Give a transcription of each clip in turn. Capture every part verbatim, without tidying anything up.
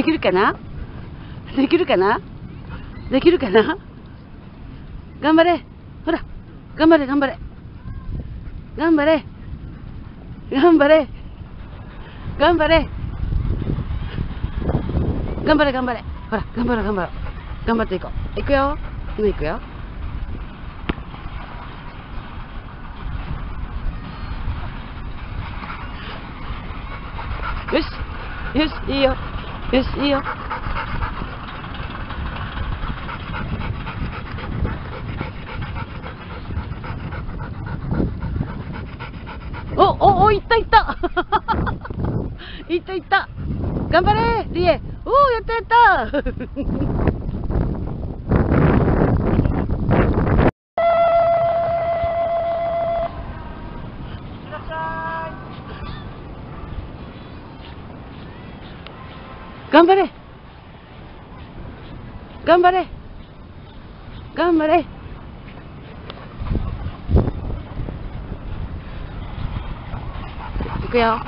きるかなできるかなできるかな頑張れほら頑張れ頑張れ頑張れ頑張れ頑張れ頑張れ頑張れほら頑張ろう頑張ろう頑張っていこういくよ今いくよよしよしいいよよしいいよおおおいったいったいったいった頑張れリエおおやったやった頑張れ頑張れ頑張れいくよ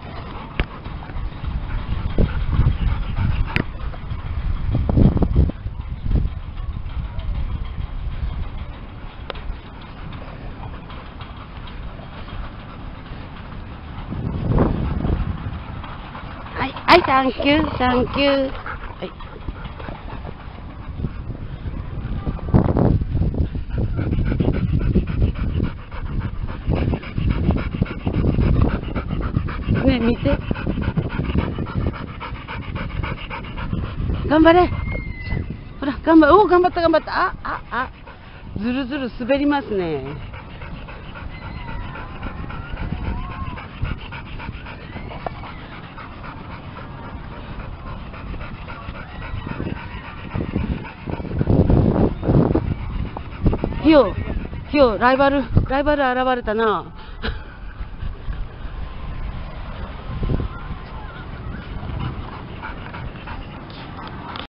はいはいサンキューサンキューはいね見て頑張れほら頑張れおお頑張った頑張ったあああずるずる滑りますねひよひよライバルライバル現れたな